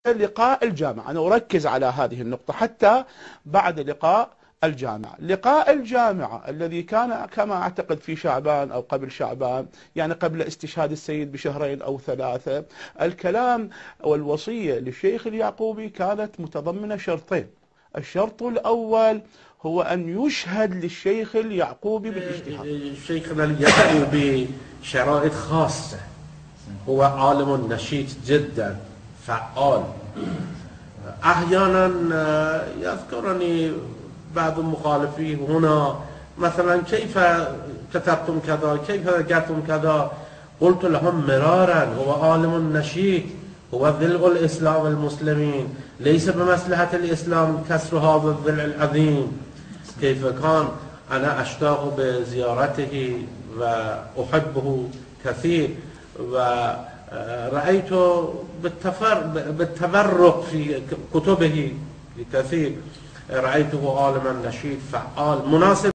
لقاء الجامعة. أنا أركز على هذه النقطة حتى بعد لقاء الجامعة. لقاء الجامعة الذي كان كما أعتقد في شعبان أو قبل شعبان، يعني قبل استشهاد السيد بشهرين أو ثلاثة، الكلام والوصية للشيخ اليعقوبي كانت متضمنة شرطين. الشرط الأول هو أن يشهد للشيخ اليعقوبي بالاجتهاد. شيخنا اليعقوبي بشرائط خاصة، هو عالم نشيط جدا، فعال. أحيانا يذكرني بعض المخالفين هنا مثلا: كيف كتبتم كذا، كيف ذكرتم كذا؟ قلت لهم مرارا: هو عالم نشيط، هو ضلع الإسلام المسلمين، ليس بمصلحة الإسلام كسر هذا الضلع العظيم. كيف كان أنا أشتاق بزيارته وأحبه كثير، ورأيت بالتفرق في كتبه كثير، رأيته عالما نشيط فعال مناسب